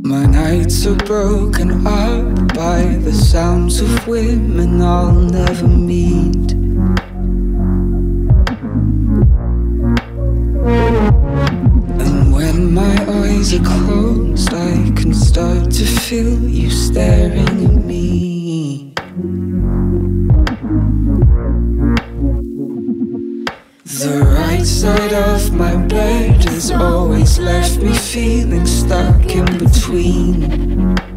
My nights are broken up by the sounds of women I'll never meet. And when my eyes are closed, I can start to feel you staring at me. The right side of my bed has always left me feeling stuck in between.